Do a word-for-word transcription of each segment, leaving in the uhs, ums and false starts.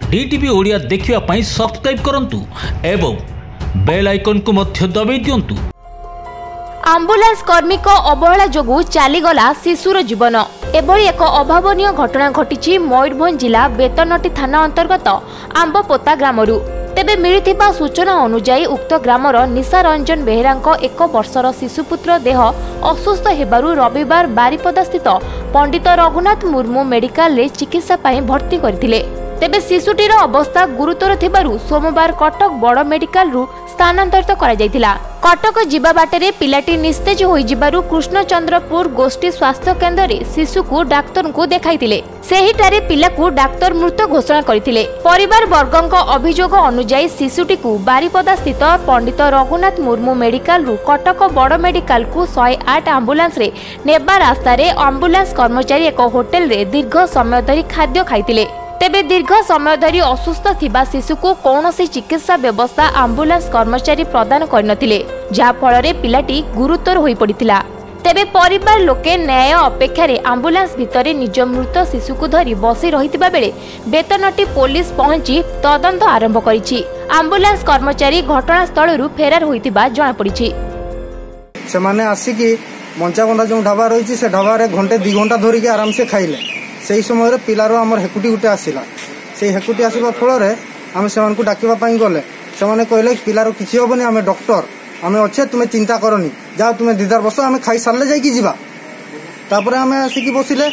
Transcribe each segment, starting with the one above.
DTV Odia देखिवा पाई subscribe करंतु एवं बेल आइकन को मध्य दबाई दियंतु। आंबुलांस कर्मी को अवहेला जोगु चालीगला शिशुर जीवन। एभली एक अभावनीय घटना घटी मयूरभंज जिला बेतनटी थाना अंतर्गत आंबपोता ग्रामरू। तेबे मिलिथिबा सूचना अनुसार उक्त ग्रामर निशा रंजन बेहेरा एक वर्षर शिशुपुत्र देह असुस्थ हेबारु रविवार बारिपदा स्थित पंडित रघुनाथ मुर्मू मेडिकल रे चिकित्सा पाई भर्ती करथिले। तेबे शिशुटीर अवस्था गुरुतर थिबारु सोमवार कटक बड़ मेडिकल रु स्थानांतरित करा जायतिला। कटक जिबा बाटे पिलाटी निस्तेज होई जिबारु कृष्णचंद्रपुर गोष्ठी स्वास्थ्य केन्द्र रे शिशु को डाक्तर को देखाइतिले। सेहिटारे पिला को डाक्तर मृत घोषणा करथिले। परिवार वर्गक अभियोग अनुसार शिशुटी को बारिपदा स्थित पंडित रघुनाथ मुर्मू मेडिकल रु कटक बड़ मेडिकल को एक सौ आठ आंबुलांस रे नेबा रास्ता रे आंबुलांस कर्मचारी एक होटेल रे दीर्घ समय धरी खाद्य खाइतिले। तेबे दीर्घ समय धरी असुस्थ थिबा शिशु को कौनसी चिकित्सा व्यवस्था आंबुलांस कर्मचारी प्रदान करनथिले, जहा फଳରେ पिलाटी गुरुतर होई पड़िथिला। तेबे परिवार लोके न्याय अपेक्षा रे आंबुलांस भितरे निज मृत शिशु को धरी बसी रहितिबा बेले बेतनटी पुलिस पहुंची तदंत आरंभ करिछि। आंबुलांस कर्मचारी घटनास्थल रु फेरार होइतिबा जणा पड़िछि। सेमाने आसिकी मंचाबंधा जो ढाबा रही से ढाबा घंटे दि घंटा धरिकी आराम से खाइले। से समय पिलार आमर हेकुटी गुटे आसला। से हेकुटी आसवा फल आम से डाकवा गले से कहले पिलार किसी हेनी आम डॉक्टर आम अच्छे तुम्हें चिंता करनी जाओ तुम्हें दीदार बस आम खाई सारे जाकि जापर आम आसिकी बसिले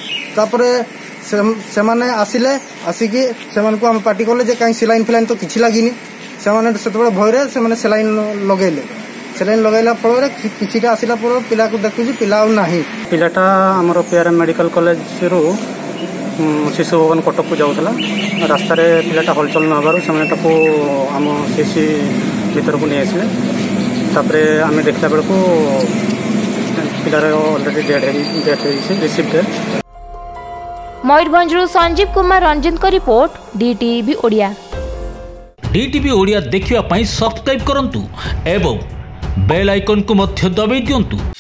से माने आसिले आसिकी से आम पार्टी कले कहीं सेलाइन फिलाइन तो किसी लगिनी से भय से सेलाइन लगेले सेलाइन लगेला फल कि आसला पिला को देखुची पिला ना पिलाटा आमर पेयर मेडिकल कॉलेज रु शिशु भवन कटक को जाऊला रास्ता पिलाटा हलचल नहबार से आम सीसी भर को नहीं आसिले तापर आम देखला बेलू पिलार already death death receive death. Mayurbhanj Sanjeev Kumar Ranjit को report DTV Odia. DTV Odia देखिवा पाई सब्सक्राइब करंतु एवं बेल आइकन को मध्य दबाई दियंतु।